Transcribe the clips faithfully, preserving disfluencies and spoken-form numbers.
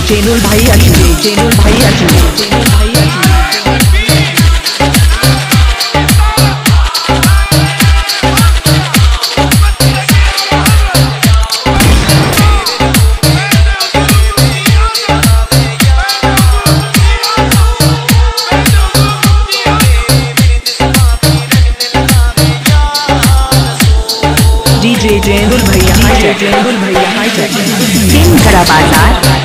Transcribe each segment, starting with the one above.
जेनुल भाई अजू जेनुल भाई अजू जेनुल भाई अजू डीजे जेनुल भैया हाई जेनुल भैया हाई सिंहगढ़ बाजार।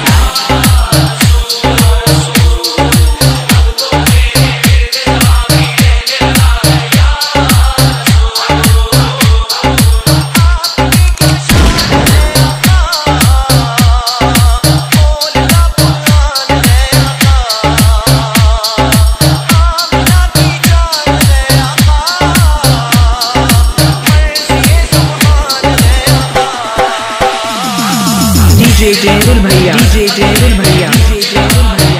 डीजे जेनुल भैया डीजे जेनुल भैया डीजे जेनुल भैया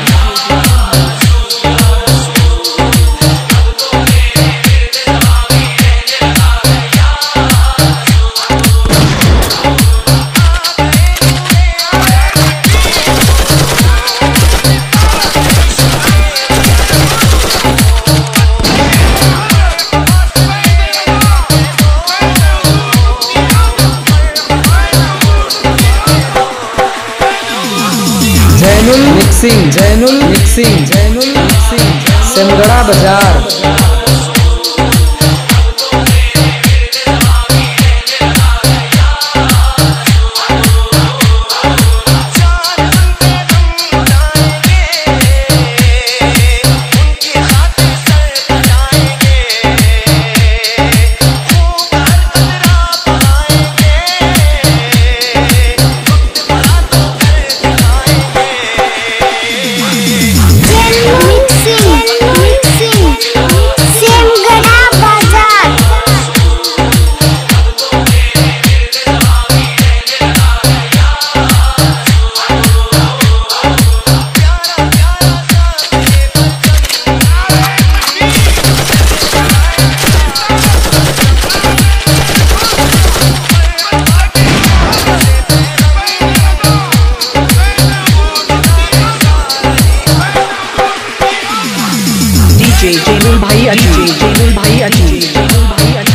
Zainul mixing Zainul mixing Zainul mixing Simgada बाजार। डीजे जेनुल भाई अजू जेनुल भाई अजू जेनुल भाई अजू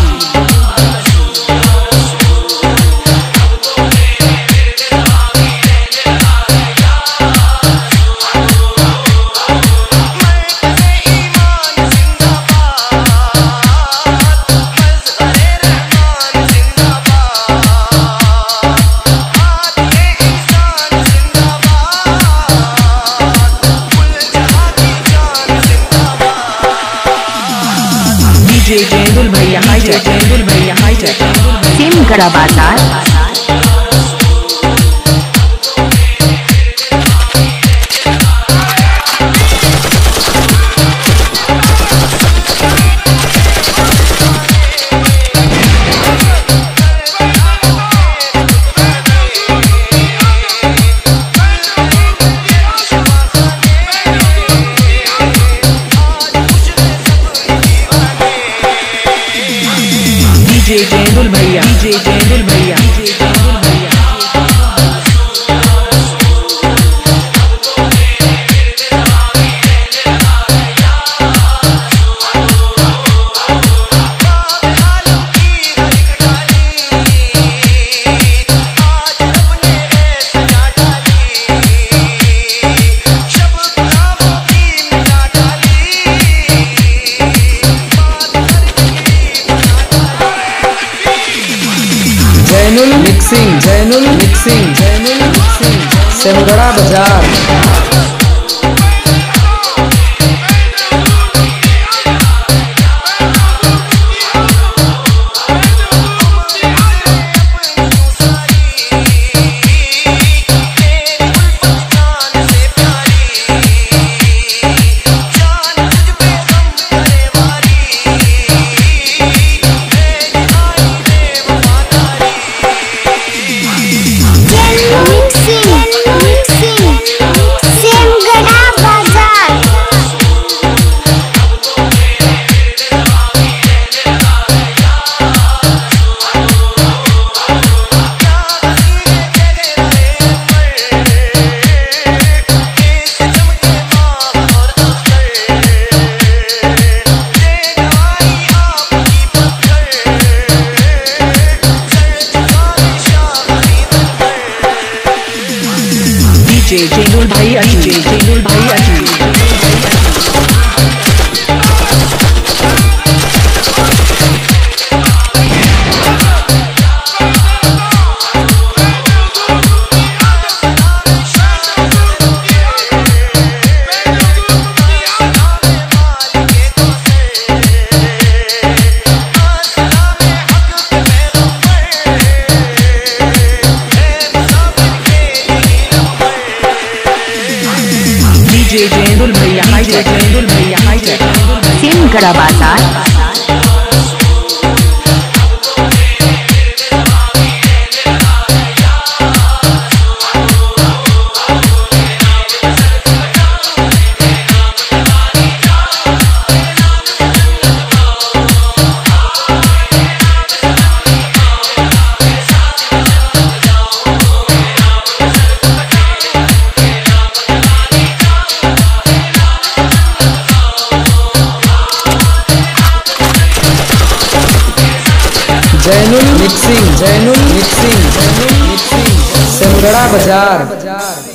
डीजे जेनुल भैया हाई जेनुल भैया हाई सिमगढ़ बाजार। डीजे जेनुल भैया डीजे जेनुल भैया डीजे जेनुल भैया Zainul mixing Zainul mixing Zainul mixing Simgada बाजार। Mixing, mixing, mixing. DJ Zainul भैया डीजे जैनुल भैया डीजे जैनुल भैया हाईटेक जैनुल भैया हाईटेक सिमगड़ा बाजार Zainul mixing Zainul mixing Zainul mixing Simgada बाजार।